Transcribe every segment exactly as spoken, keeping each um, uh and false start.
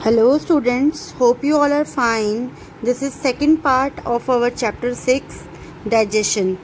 Hello students, hope you all are fine. This is second part of our chapter six, digestion.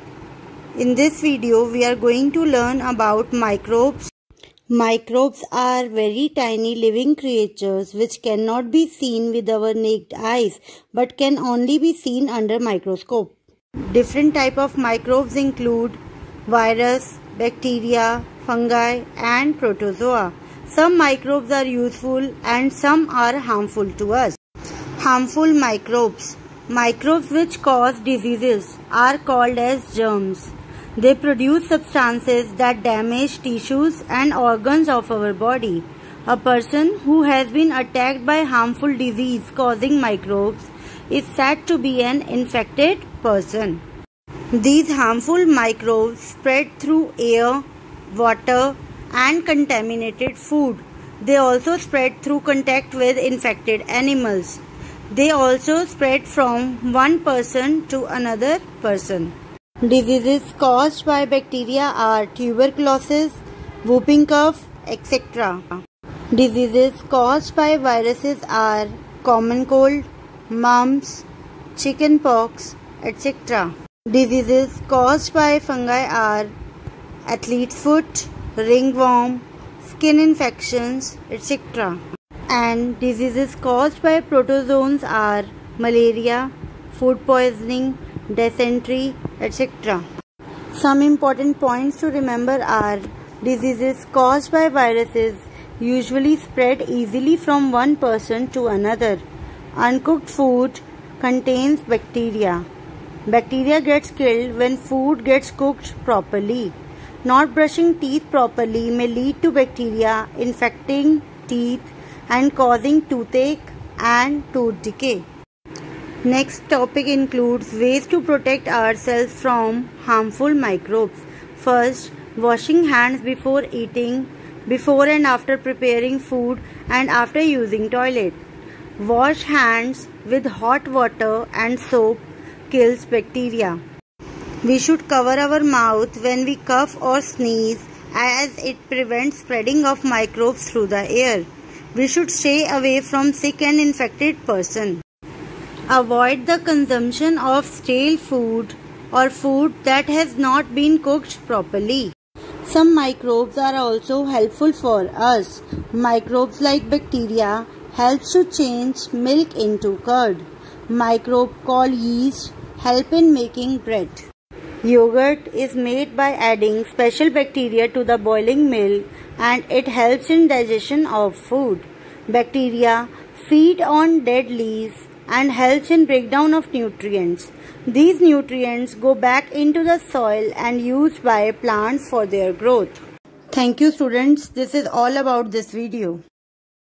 In this video we are going to learn about microbes. Microbes are very tiny living creatures which cannot be seen with our naked eyes but can only be seen under microscope. Different type of microbes include virus, bacteria, fungi and protozoa. Some microbes are useful and some are harmful to us. Harmful microbes. Microbes which cause diseases are called as germs. They produce substances that damage tissues and organs of our body. A person who has been attacked by harmful disease causing microbes is said to be an infected person. These harmful microbes spread through air, water, and contaminated food. They also spread through contact with infected animals. They also spread from one person to another person. Diseases caused by bacteria are tuberculosis, whooping cough, et cetera. Diseases caused by viruses are common cold, mumps, chickenpox, et cetera. Diseases caused by fungi are athlete's foot, ringworm, skin infections, et cetera. And diseases caused by protozoans are malaria, food poisoning, dysentery, et cetera. Some important points to remember are diseases caused by viruses usually spread easily from one person to another. Uncooked food contains bacteria. Bacteria gets killed when food gets cooked properly. Not brushing teeth properly may lead to bacteria infecting teeth and causing toothache and tooth decay. Next topic includes ways to protect ourselves from harmful microbes. First, washing hands before eating, before and after preparing food, and after using toilet. Wash hands with hot water and soap kills bacteria. We should cover our mouth when we cough or sneeze as it prevents spreading of microbes through the air. We should stay away from sick and infected person. Avoid the consumption of stale food or food that has not been cooked properly. Some microbes are also helpful for us. Microbes like bacteria helps to change milk into curd. Microbe called yeast help in making bread. Yogurt is made by adding special bacteria to the boiling milk and it helps in digestion of food. Bacteria feed on dead leaves and helps in breakdown of nutrients. These nutrients go back into the soil and used by plants for their growth. Thank you students. This is all about this video.